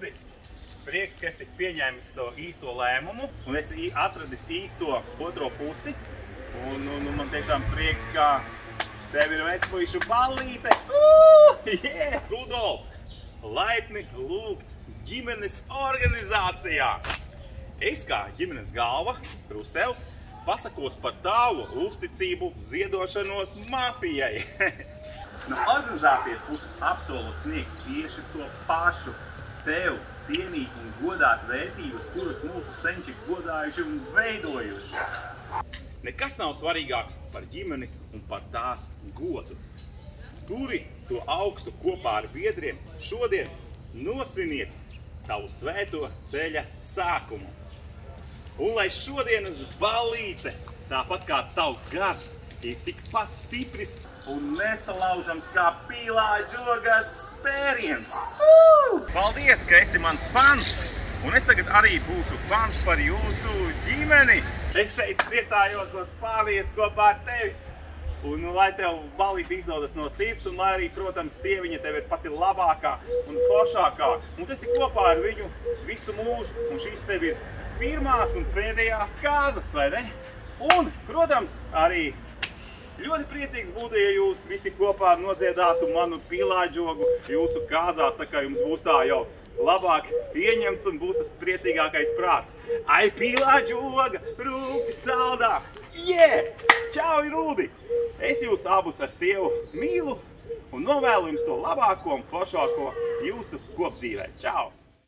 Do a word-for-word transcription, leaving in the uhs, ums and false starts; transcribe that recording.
Rudi! Prieks, ka esi pieņēmis to īsto lēmumu un esi atradis īsto otro pusi. Un, un, un man tiešām prieks, ka tev ir vecpuišu ballīte. Uh, yeah! Rudolf, laipni lūgts ģimenes organizācijā. Es kā ģimenes galva, Krustevs, pasakos par tavu uzticību ziedošanos mafijai. No organizācijas puses apsolu sniegt tieši to pašu tev cienīt un godāt vērtības, kuras mūsu senči godājuši un veidojuši. Nekas nav svarīgāks par ģimeni un par tās godu. Turi to augstu kopā ar biedriem, šodien nosviniet tavu svēto ceļa sākumu. Un lai šodienas ballīte, tāpat kā tavs gars, ir tikpat stipris un nesalaužams kā pīlā žogas spēriens. Uh! Paldies, ka esi mans fans, un es tagad arī būšu fans par jūsu ģimeni. Es šeit priecājos no Spānijas kopā ar tevi. Un lai tev ballīte izdodas no sirds, un lai arī, protams, sieviņa tev ir pati labākā un foršākā. Un tu esi kopā ar viņu visu mūžu, un šīs tev ir pirmās un pēdējās kāzas, vai ne? Un, protams, arī ļoti priecīgs būtu, ja jūs visi kopā nodziedātu manu pīlāģogu jūsu kāzās, tā kā jums būs tā jau labāk pieņemts un būs tas priecīgākais prāts. Ai, pīlāģoga, rūkti saldā! Yeah! Čau, Rudi! Es jūs abus ar sievu mīlu un novēlu jums to labāko un foršāko jūsu kopdzīvē. Čau!